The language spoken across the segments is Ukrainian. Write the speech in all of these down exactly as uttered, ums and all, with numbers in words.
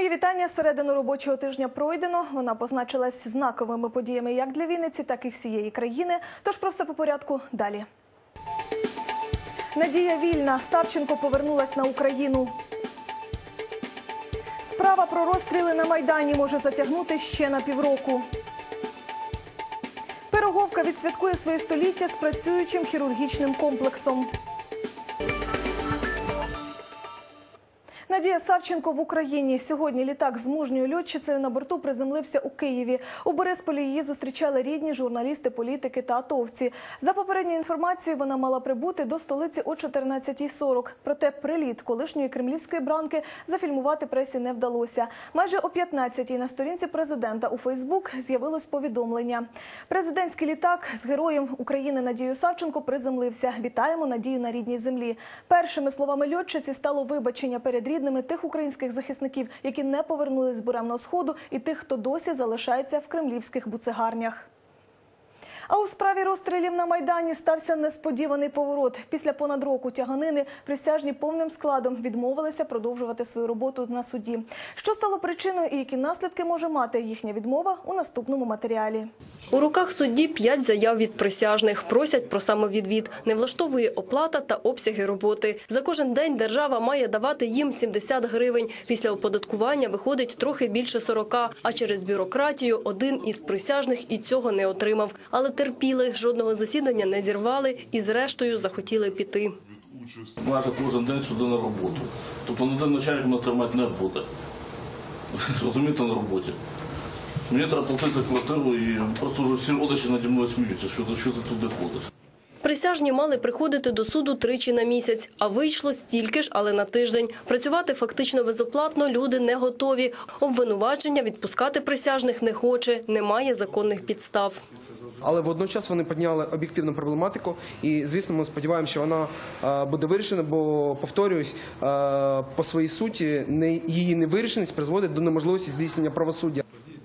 Мої вітання. Середину робочого тижня пройдено. Вона позначилась знаковими подіями як для Вінниці, так і всієї країни. Тож про все по порядку далі. Надія вільна. Савченко повернулась на Україну. Справа про розстріли на Майдані може затягнути ще на півроку. Пироговка відсвяткує своє століття з працюючим хірургічним комплексом. Надія Савченко в Україні. Сьогодні літак з мужньою льотчицею на борту приземлився у Києві. У Борисполі її зустрічали рідні, журналісти, політики та атовці. За попередньою інформацією, вона мала прибути до столиці о чотирнадцятій сорок. Проте приліт колишньої кремлівської бранки зафільмувати пресі не вдалося. Майже о п'ятнадцятій на сторінці президента у Фейсбук з'явилось повідомлення. Президентський літак з героєм України Надією Савченко приземлився. Вітаємо Надію на рідній землі. Першими словами льотчиці стало вибачення перед рідними тих українських захисників, які не повернулись з буремного сходу, і тих, хто досі залишається в кремлівських буцегарнях. А у справі розстрілів на Майдані стався несподіваний поворот. Після понад року тяганини присяжні повним складом відмовилися продовжувати свою роботу на суді. Що стало причиною і які наслідки може мати їхня відмова у наступному матеріалі. У руках судді п'ять заяв від присяжних. Просять про самовідвід. Не влаштовує оплата та обсяги роботи. За кожен день держава має давати їм сімдесят гривень. Після оподаткування виходить трохи більше сорока. А через бюрократію один із присяжних і цього не отримав. Але терпіли, жодного засідання не зірвали і зрештою захотіли піти. Майже кожен день сюди на роботу. Тобто ніде начальник мене тримати не буде. Розумієте, на роботі. Мені треба платити за квартиру і просто вже всі родичі наді мною сміються, що ти, що ти туди ходиш. Присяжні мали приходити до суду тричі на місяць, а вийшло стільки ж, але на тиждень. Працювати фактично безоплатно люди не готові. Обвинувачення відпускати присяжних не хоче, немає законних підстав. Але водночас вони підняли об'єктивну проблематику і, звісно, ми сподіваємося, що вона буде вирішена, бо, повторююсь, по своїй суті, її невирішеність призводить до неможливості здійснення правосуддя.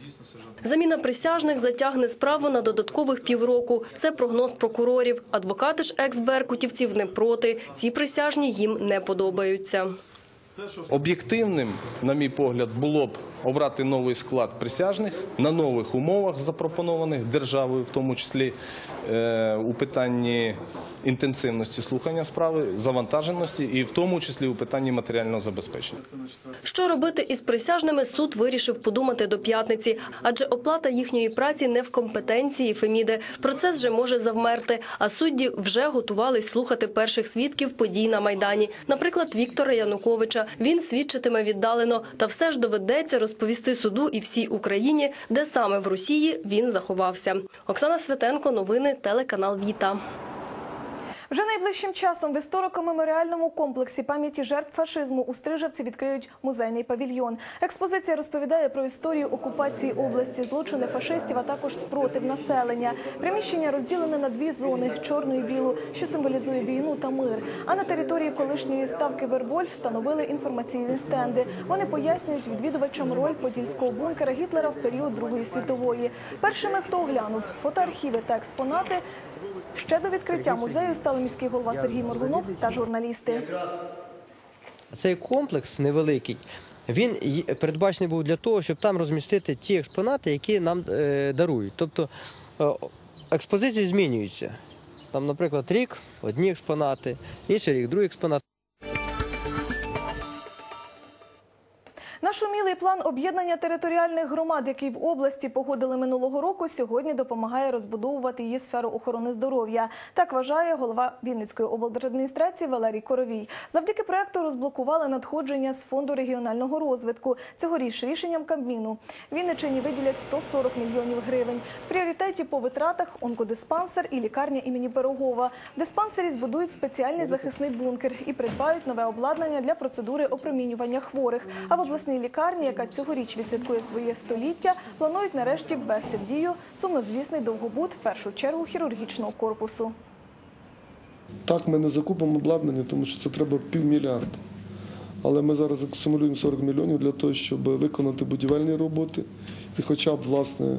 Заміна присяжних затягне справу на додаткових півроку. Це прогноз прокурорів. Адвокати ж екс-беркутівців не проти. Ці присяжні їм не подобаються. Об'єктивним, на мій погляд, було б обрати новий склад присяжних на нових умовах, запропонованих державою, в тому числі у питанні інтенсивності слухання справи, завантаженості і в тому числі у питанні матеріального забезпечення. Що робити із присяжними, суд вирішив подумати до п'ятниці. Адже оплата їхньої праці не в компетенції Феміди. Процес же може завмерти, а судді вже готувались слухати перших свідків подій на Майдані. Наприклад, Віктора Януковича. Він свідчитиме віддалено, та все ж доведеться розповісти суду і всій Україні, де саме в Росії він заховався. Оксана Светенко, новини, телеканал Віта. Вже найближчим часом в історико-меморіальному комплексі пам'яті жертв фашизму у Стрижавці відкриють музейний павільйон. Експозиція розповідає про історію окупації області, злочини фашистів, а також спротив населення. Приміщення розділене на дві зони – чорну і білу, що символізує війну та мир. А на території колишньої ставки Вервольф встановили інформаційні стенди. Вони пояснюють відвідувачам роль подільського бункера Гітлера в період Другої світової. Першими, хто оглянув фотоархіви та експонати, ще до відкриття музею стали міський голова Сергій Моргунов та журналісти. Цей комплекс невеликий, він передбачений був для того, щоб там розмістити ті експонати, які нам дарують. Тобто експозиції змінюються. Там, наприклад, рік – одні експонати, інший рік – другі експонати. Наш умілий план об'єднання територіальних громад, який в області погодили минулого року, сьогодні допомагає розбудовувати її сферу охорони здоров'я. Так вважає голова Вінницької облдержадміністрації Валерій Коровій. Завдяки проєкту розблокували надходження з Фонду регіонального розвитку. Цьогоріч рішенням Кабміну Вінниччині виділять сто сорок мільйонів гривень. В пріоритеті по витратах – онкодиспансер і лікарня імені Пирогова. В диспансері збудують спеціальний захисний бункер і придбають нове обладнання для процедури опромінювання хворих. А в обласній лікарні, яка цьогоріч відсвяткує своє століття, планують нарешті ввести в дію сумнозвісний довгобуд, в першу чергу хірургічного корпусу. Так, ми не закупимо обладнання, тому що це треба півмільярда. Але ми зараз акумулюємо сорок мільйонів для того, щоб виконати будівельні роботи і хоча б, власне,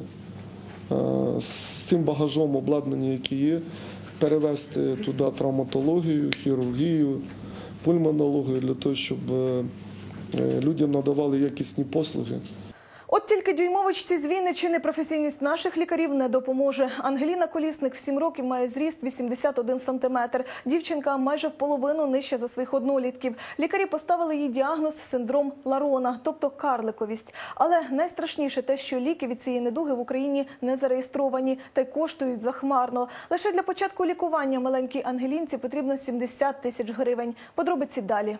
з тим багажом обладнання, яке є, перевести туди травматологію, хірургію, пульмонологію, для того, щоб е, людям надавали якісні послуги. От тільки дюймовочці з Вінниччини професійність наших лікарів не допоможе. Ангеліна Колісник в сім років має зріст вісімдесят один сантиметр. Дівчинка майже в половину нижча за своїх однолітків. Лікарі поставили їй діагноз – синдром Ларона, тобто карликовість. Але найстрашніше те, що ліки від цієї недуги в Україні не зареєстровані та й коштують захмарно. Лише для початку лікування маленькій Ангелінці потрібно сімдесят тисяч гривень. Подробиці далі.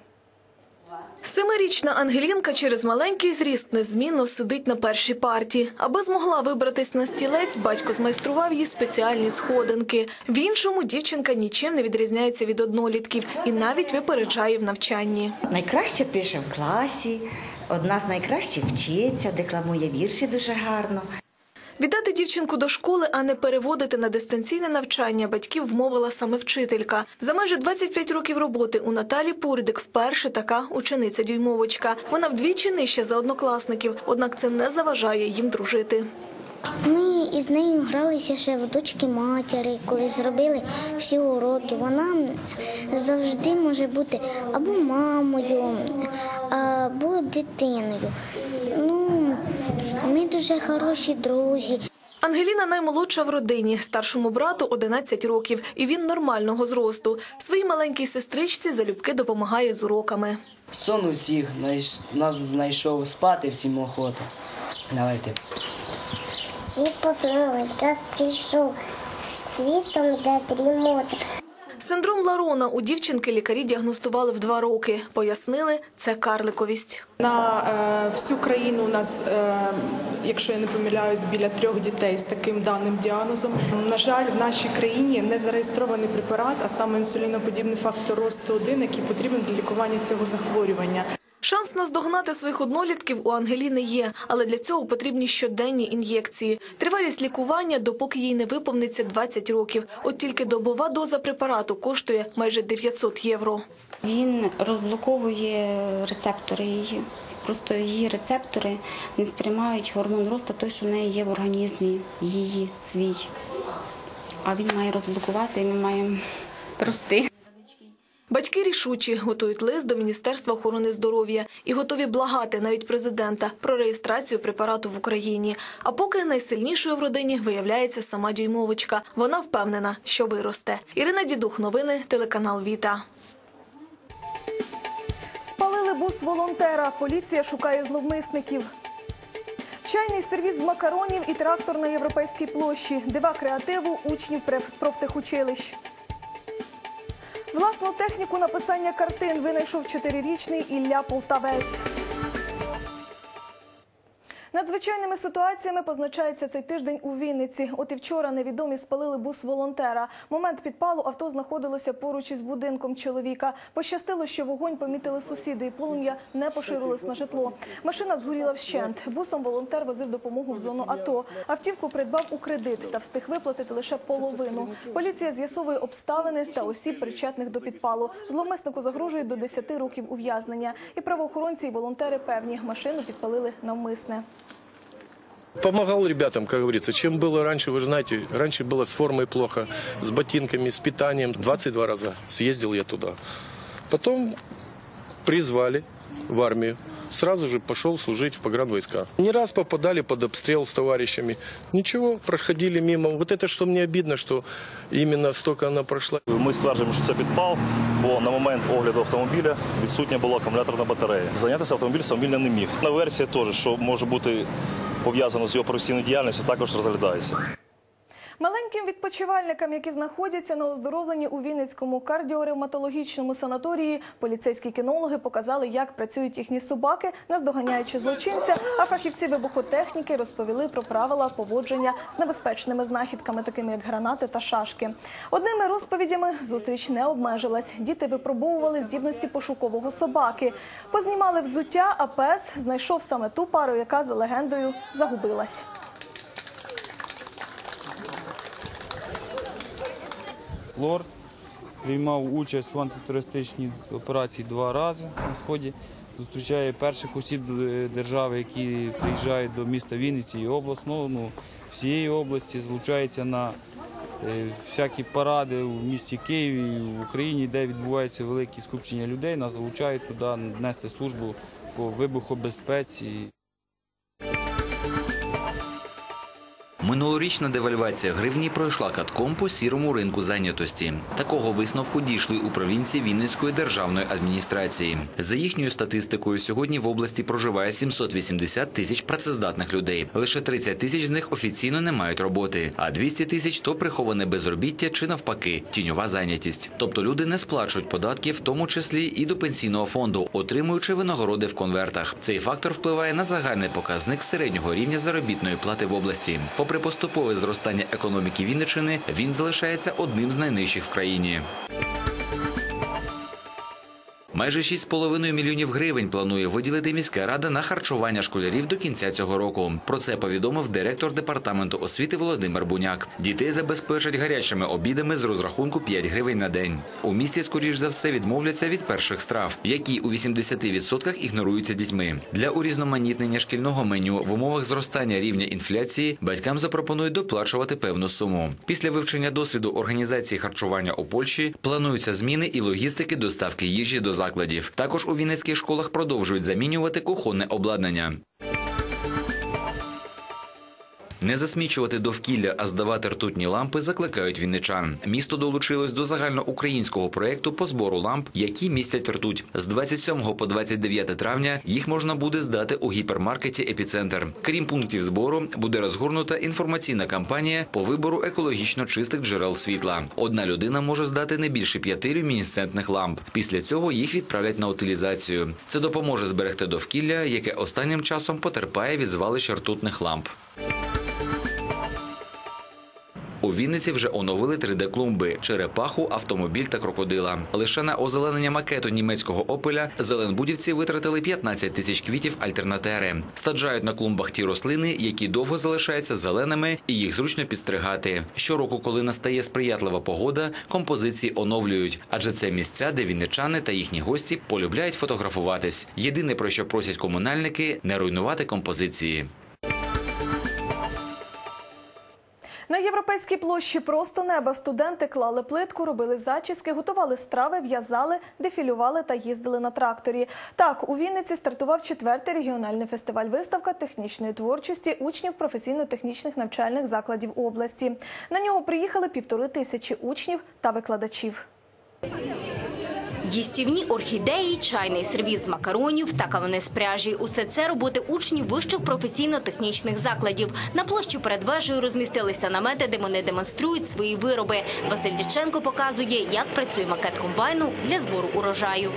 Семирічна Ангелінка через маленький зріст незмінно сидить на першій парті. Аби змогла вибратись на стілець, батько змайстрував їй спеціальні сходинки. В іншому дівчинка нічим не відрізняється від однолітків і навіть випереджає в навчанні. Найкраще пише в класі, одна з найкращих вчиться, декламує вірші дуже гарно. Віддати дівчинку до школи, а не переводити на дистанційне навчання батьків вмовила саме вчителька. За майже двадцять п'ять років роботи у Наталі Пурдик вперше така учениця-дюймовочка. Вона вдвічі нижча за однокласників, однак це не заважає їм дружити. Ми із нею гралися ще в дочки матері, коли зробили всі уроки. Вона завжди може бути або мамою, або дитиною. Ну, ми дуже хороші друзі. Ангеліна наймолодша в родині, старшому брату одинадцять років, і він нормального зросту. Своїй маленькій сестричці залюбки допомагає з уроками. Сон усіх, нас знайшов, спати всім охота. Давайте. Всі познали, час прийшов, світом де дрімота. Синдром Ларона у дівчинки лікарі діагностували в два роки. Пояснили – це карликовість. На е, всю країну у нас, е, якщо я не помиляюсь, біля трьох дітей з таким даним діагнозом. На жаль, в нашій країні не зареєстрований препарат, а саме інсуліноподібний фактор росту один, який потрібен для лікування цього захворювання. Шанс наздогнати своїх однолітків у Ангеліни є, але для цього потрібні щоденні ін'єкції. Тривалість лікування, допоки їй не виповниться двадцять років. От тільки добова доза препарату коштує майже дев'ятсот євро. Він розблоковує рецептори її. Просто її рецептори не сприймають гормон росту, той, що в неї є в організмі, її свій. А він має розблокувати, і ми маємо рости. Батьки рішучі, готують лист до Міністерства охорони здоров'я і готові благати навіть президента про реєстрацію препарату в Україні. А поки найсильнішою в родині виявляється сама дюймовочка. Вона впевнена, що виросте. Ірина Дідух, новини, телеканал Віта. Спалили бус волонтера. Поліція шукає зловмисників. Чайний сервіз з макаронів і трактор на Європейській площі. Дива креативу учнів профтехучилищ. Власну техніку написання картин винайшов чотирирічний Ілля Полтавець. Надзвичайними ситуаціями позначається цей тиждень у Вінниці. От і вчора невідомі спалили бус волонтера. Момент підпалу авто знаходилося поруч із будинком чоловіка. Пощастило, що вогонь помітили сусіди і полум'я не поширилось на житло. Машина згоріла вщент. Бусом волонтер возив допомогу в зону АТО. Автівку придбав у кредит та встиг виплатити лише половину. Поліція з'ясовує обставини та осіб, причетних до підпалу. Зловмиснику загрожує до десяти років ув'язнення. І правоохоронці, і волонтери певні, машину підпалили навмисне. Помогал ребятам, как говорится. Чем было раньше, вы же знаете, раньше было с формой плохо, с ботинками, с питанием. двадцать два раза съездил я туда. Потом призвали в армию. Сразу же пошел служить в погранвойска. Не раз попадали под обстрел с товарищами. Ничего, проходили мимо. Вот это, что мне обидно, что именно столько она прошла. Ми стверджуємо, що це підпал, бо на момент огляду автомобіля відсутня була акумуляторна батарея. Зайнятися автомобіль самовільно не міг. На версія теж, що може бути пов'язано з його професійною діяльністю, також розглядається. Маленьким відпочивальникам, які знаходяться на оздоровленні у Вінницькому кардіоревматологічному санаторії, поліцейські кінологи показали, як працюють їхні собаки, наздоганяючи злочинця, а фахівці вибухотехніки розповіли про правила поводження з небезпечними знахідками, такими як гранати та шашки. Одними розповідями зустріч не обмежилась. Діти випробовували здібності пошукового собаки. Познімали взуття, а пес знайшов саме ту пару, яка, за легендою, загубилась. Лорд приймав участь в антитерористичній операції два рази на Сході. Зустрічає перших осіб держави, які приїжджають до міста Вінниці і обласного, ну, всієї області, залучається на е, всякі паради в місті Києві, в Україні, де відбуваються великі скупчення людей, нас залучають туди нести службу по вибухобезпеці. Минулорічна девальвація гривні пройшла катком по сірому ринку зайнятості. Такого висновку дійшли у провінції Вінницької державної адміністрації. За їхньою статистикою, сьогодні в області проживає сімсот вісімдесят тисяч працездатних людей. Лише тридцять тисяч з них офіційно не мають роботи, а двісті тисяч – то приховане безробіття чи навпаки – тіньова зайнятість. Тобто люди не сплачують податків, в тому числі і до пенсійного фонду, отримуючи винагороди в конвертах. Цей фактор впливає на загальний показник середнього рівня заробітної плати в області. Попри поступове зростання економіки Вінниччини, він залишається одним з найнижчих в країні. Майже шість з половиною мільйонів гривень планує виділити міська рада на харчування школярів до кінця цього року. Про це повідомив директор департаменту освіти Володимир Буняк. Дітей забезпечать гарячими обідами з розрахунку п'ять гривень на день. У місті, скоріш за все, відмовляться від перших страв, які у вісімдесяти відсотках ігноруються дітьми. Для урізноманітнення шкільного меню в умовах зростання рівня інфляції батькам запропонують доплачувати певну суму. Після вивчення досвіду організації харчування у Польщі плануються зміни і логістики доставки їжі до закладів. Також у вінницьких школах продовжують замінювати кухонне обладнання. Не засмічувати довкілля, а здавати ртутні лампи закликають вінничан. Місто долучилось до загальноукраїнського проєкту по збору ламп, які містять ртуть. З двадцять сьомого по двадцять дев'яте травня їх можна буде здати у гіпермаркеті «Епіцентр». Крім пунктів збору, буде розгорнута інформаційна кампанія по вибору екологічно чистих джерел світла. Одна людина може здати не більше п'яти люмінесцентних ламп. Після цього їх відправлять на утилізацію. Це допоможе зберегти довкілля, яке останнім часом потерпає від звалища ртутних ламп. У Вінниці вже оновили три де-клумби – черепаху, автомобіль та крокодила. Лише на озеленення макету німецького «Опеля» зеленбудівці витратили п'ятнадцять тисяч квітів альтернатери. Саджають на клумбах ті рослини, які довго залишаються зеленими і їх зручно підстригати. Щороку, коли настає сприятлива погода, композиції оновлюють. Адже це місця, де вінничани та їхні гості полюбляють фотографуватись. Єдине, про що просять комунальники – не руйнувати композиції. На Європейській площі просто неба студенти клали плитку, робили зачіски, готували страви, в'язали, дефілювали та їздили на тракторі. Так, у Вінниці стартував четвертий регіональний фестиваль-виставка технічної творчості учнів професійно-технічних навчальних закладів області. На нього приїхали півтори тисячі учнів та викладачів. Їстівні орхідеї, чайний сервіз з макаронів та кавуни з пряжі – усе це роботи учнів вищих професійно-технічних закладів. На площі перед вежею розмістилися намети, де вони демонструють свої вироби. Василь Дяченко показує, як працює макет комбайну для збору урожаю.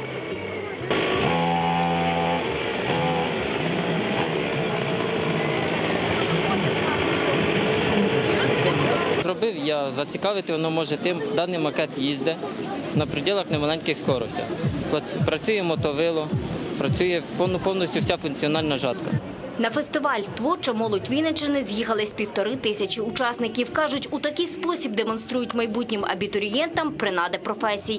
Зробив я зацікавити, воно може тим, даний макет їздить на пределах немаленьких скоростях. Працює мотовило, працює повністю вся функціональна жатка. На фестиваль «Творча молодь Вінниччини» з'їхались півтори тисячі учасників. Кажуть, у такий спосіб демонструють майбутнім абітурієнтам принади професій.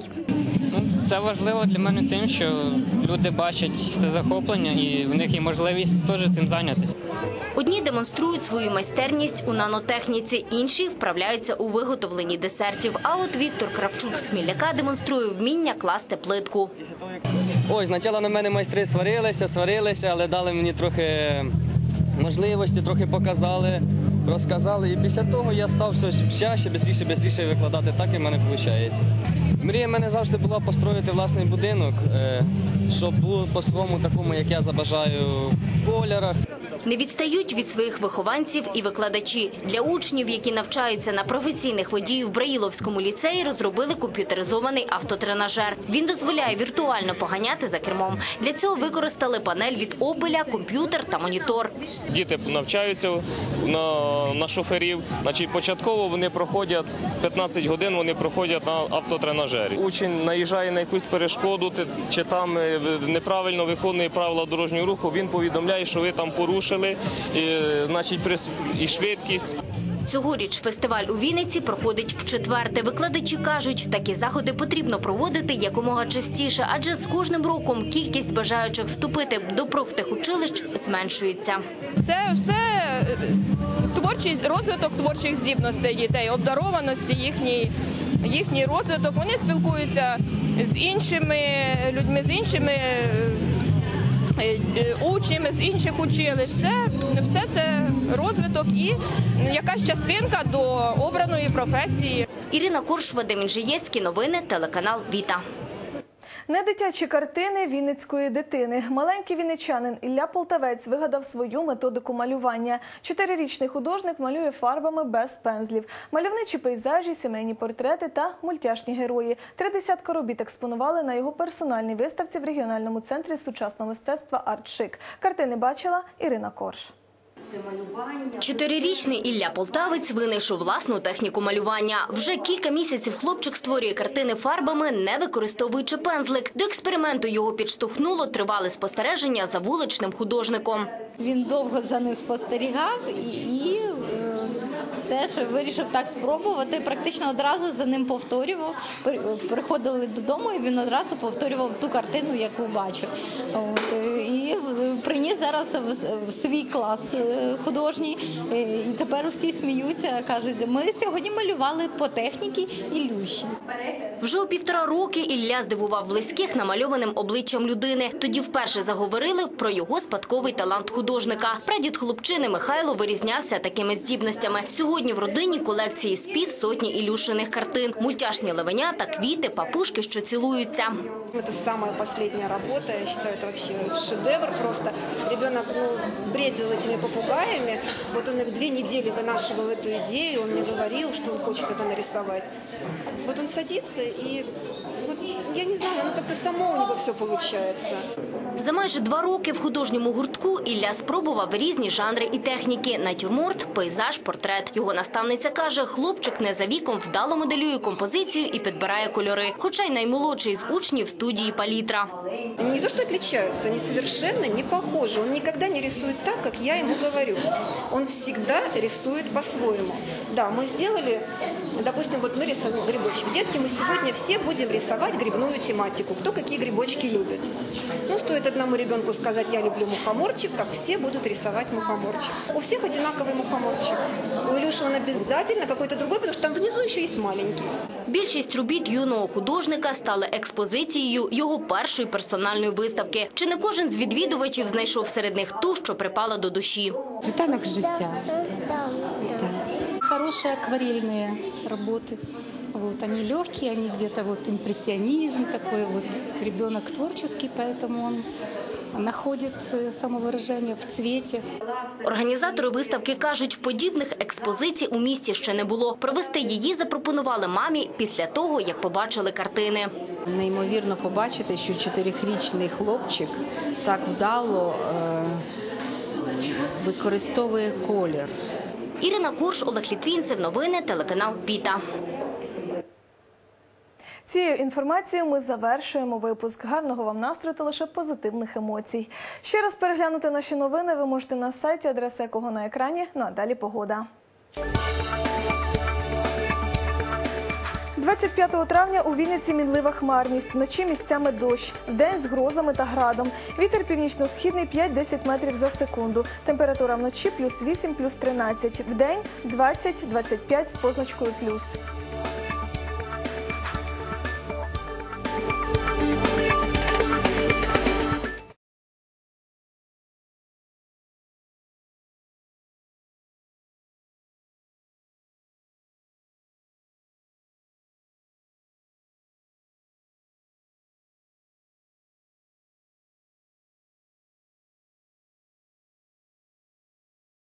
Це важливо для мене тим, що люди бачать це захоплення і в них є можливість теж цим зайнятися. Одні демонструють свою майстерність у нанотехніці, інші вправляються у виготовленні десертів. А от Віктор Кравчук з Сміляка демонструє вміння класти плитку. Ой, спочатку на мене майстри сварилися, сварилися, але дали мені трохи можливості, трохи показали, розказали. І після того я став все ще, ще швидше, швидше викладати, так і в мене виходить. Мрія в мене завжди була построїти власний будинок, щоб було по-своєму такому, як я забажаю, в кольорах. Не відстають від своїх вихованців і викладачі. Для учнів, які навчаються на професійних водіїв в Браїловському ліцеї, розробили комп'ютеризований автотренажер. Він дозволяє віртуально поганяти за кермом. Для цього використали панель від «Опеля», комп'ютер та монітор. Діти навчаються на, на шоферів. Значить, початково вони проходять п'ятнадцять годин, вони проходять на автотренажері. Учень наїжджає на якусь перешкоду, чи там неправильно виконує правила дорожнього руху, він повідомляє, що ви там порушили. І, значить, і швидкість. Цьогоріч фестиваль у Вінниці проходить вчетверте. Викладачі кажуть, такі заходи потрібно проводити якомога частіше, адже з кожним роком кількість бажаючих вступити до профтехучилищ зменшується. Це все творчість, розвиток творчих здібностей дітей, обдарованості, їхній, їхній розвиток. Вони спілкуються з іншими людьми, з іншими учнями з інших училищ. Це все це розвиток і якась частинка до обраної професії. Ірина Корш, Вадим Інжиєвський, новини, телеканал Віта. Недитячі картини вінницької дитини. Маленький вінничанин Ілля Полтавець вигадав свою методику малювання. Чотирирічний художник малює фарбами без пензлів. Мальовничі пейзажі, сімейні портрети та мультяшні герої. Три десятка робіт експонували на його персональній виставці в регіональному центрі сучасного мистецтва «Артшик». Картини бачила Ірина Корш. Чотирирічний Ілля Полтавець винайшов власну техніку малювання. Вже кілька місяців хлопчик створює картини фарбами, не використовуючи пензлик. До експерименту його підштовхнуло тривале спостереження за вуличним художником. Він довго за ним спостерігав і, і теж вирішив так спробувати. Практично одразу за ним повторював. Приходили додому і він одразу повторював ту картину, яку бачив. От, і приніс зараз в свій клас художній. І тепер всі сміються, кажуть, ми сьогодні малювали по техніці Ілюші. Вже у півтора роки Ілля здивував близьких намальованим обличчям людини. Тоді вперше заговорили про його спадковий талант художника. Прадід хлопчини Михайло вирізнявся такими здібностями. Сьогодні в родині колекції з півсотні Ілюшиних картин. Мультяшні левенята, квіти, папушки, що цілуються. Это самая последняя работа, я считаю, это вообще шедевр просто. Ребенок ну, бредил этими попугаями, вот он их две недели вынашивал эту идею, он мне говорил, что он хочет это нарисовать. Вот он садится и, вот, я не знаю, ну как-то само у него все получается. За майже два роки в художньому гуртку Ілля спробував різні жанри і техніки – натюрморт, пейзаж, портрет. Його наставниця каже, хлопчик не за віком вдало моделює композицію і підбирає кольори. Хоча й наймолодший з учнів студії «Палітра». Они не то что отличаются, они совершенно не похожи. Он никогда не рисует так, как я ему говорю. Он всегда рисует по-своему. Да, мы сделали, допустим, вот мы рисуем грибочек. Детки, мы сегодня все будем рисовать грибную тематику. Кто какие грибочки любит. Ну, стоит одному ребенку сказать, я люблю мухоморчик, как все будут рисовать мухоморчик. У всех одинаковый мухоморчик. У Илюши он обязательно какой-то другой, потому что там внизу еще есть маленький. Більшість робіт юного художника стали експозицією його першої персональної виставки. Чи не кожен з відвідувачів знайшов серед них ту, що припала до душі? Світанок життя. Хорошие акварельные работы. Вот, они легкие, они где-то вот импрессионизм такой, вот ребенок творческий, поэтому он находит самовыражение в цвете. Організатори виставки кажуть, подібних експозицій у місті ще не було. Провести її запропонували мамі після того, як побачили картини. Неймовірно побачити, що чотирирічний хлопчик так вдало е- використовує колір. Ірина Корш, Олег Літвінцев, новини, телеканал Віта. Цією інформацією ми завершуємо випуск. Гарного вам настрою та лише позитивних емоцій. Ще раз переглянути наші новини ви можете на сайті, адреса якого на екрані. Ну а далі погода. двадцять п'ятого травня у Вінниці мінлива хмарність. Вночі місцями дощ. Вдень з грозами та градом. Вітер північно-східний п'ять-десять метрів за секунду. Температура вночі плюс вісім, плюс тринадцять. Вдень двадцять-двадцять п'ять з позначкою плюс.